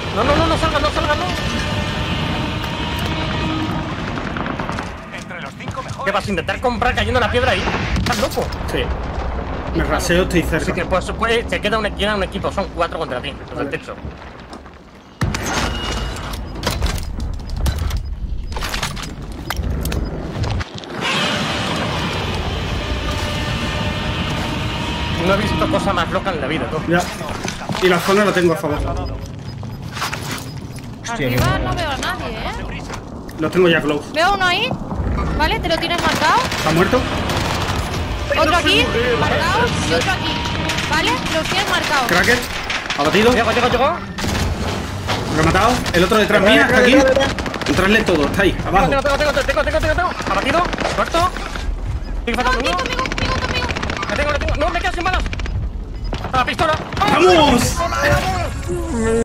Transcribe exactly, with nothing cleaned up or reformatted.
No, no, no, no salgan, no salgan, no. Entre los cinco mejores. ¿Qué vas a intentar comprar cayendo la piedra ahí? ¿Estás loco? Sí. Me raseo, estoy Así cerca. que pues, pues se queda un, queda un equipo, son cuatro contra ti, los Vale. del techo. No he visto cosa más loca en la vida, tú. Ya. Y la zona la tengo a favor. Arriba no veo a nadie, ¿eh? Lo tengo ya close. Veo uno ahí. Vale, te lo tienes marcado. ¿Está muerto? Otro aquí, marcado. Y otro aquí. Vale, los tienes marcados. Cracker. Abatido. Llego, llego, llego. Rematado. El otro detrás mía, está aquí. Entrarle todo, está ahí, abajo. Tengo, tengo, tengo, tengo, tengo, tengo, tengo. Abatido, muerto. Sigue No, faltando aquí uno. conmigo, conmigo, conmigo. Le tengo, le tengo. No, me quedo sin balas. A la pistola. ¡Vamos!